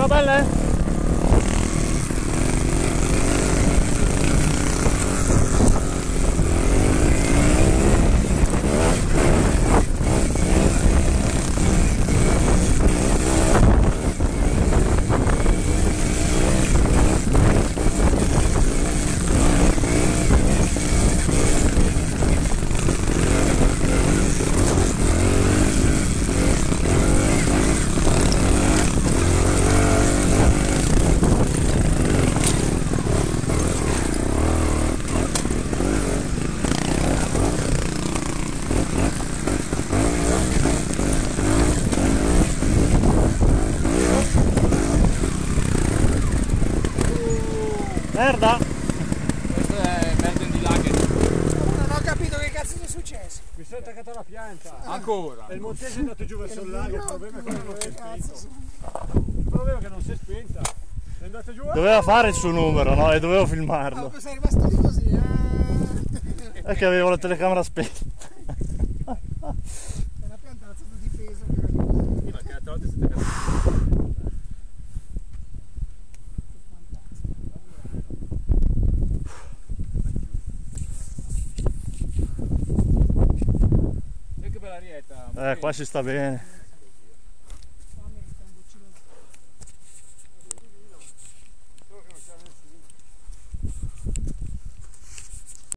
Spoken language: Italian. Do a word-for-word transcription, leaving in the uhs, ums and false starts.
Ciao belle! Merda! Questo è merda di là che... Non ho capito che cazzo è successo. Mi sono attaccato alla pianta. Ancora? E il montese è andato giù verso il lago, il problema è che non si è spento. Il problema è che non si è spenta. È andato giù. Doveva fare il suo numero, no? E dovevo filmarlo. Ah, sei rimasto lì così, eh? È che avevo la telecamera spenta. È una pianta alzata di peso. Che Ma che altre volte siete casati? Che bella rietta. Eh, qua si sta bene.